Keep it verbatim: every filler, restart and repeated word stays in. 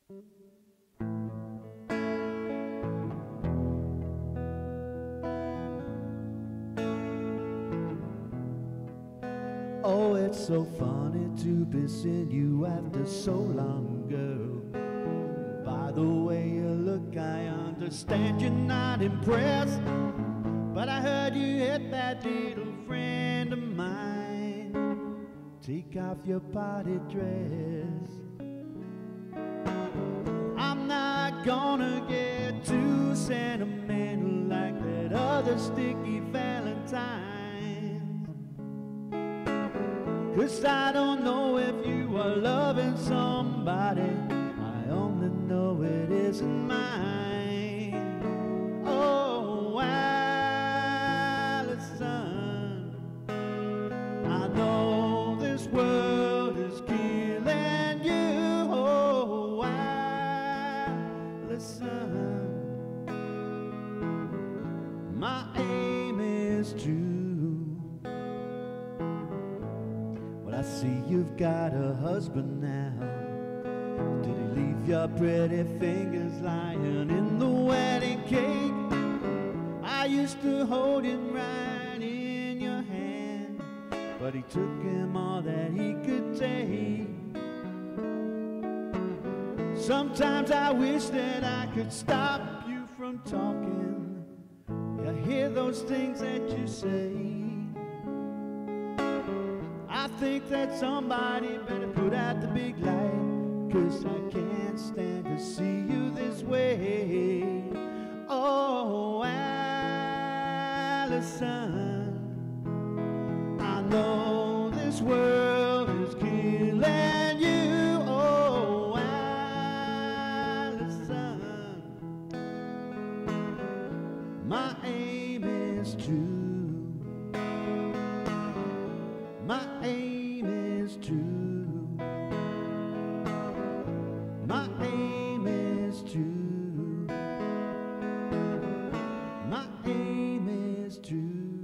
Oh, it's so funny to be seeing you after so long, girl. By the way you look, I understand you're not impressed, but I heard you hit that little friend of mine. Take off your party dress. I'm not gonna get too sentimental like that other sticky Valentine, 'cause I don't know if you are loving somebody, I only know it isn't mine. Oh, Allison, I know this world is killing you. Oh, Allison, my aim is true. I see you've got a husband now. Did he leave your pretty fingers lying in the wedding cake? I used to hold him right in your hand, but he took him all that he could take. Sometimes I wish that I could stop you from talking. I hear those things that you say. I think that somebody better put out the big light, 'cause I can't stand to see you this way. Oh, Allison, I know this world is killing you. Oh, Allison, my aim is true. My aim is true. My aim is true. My aim is true.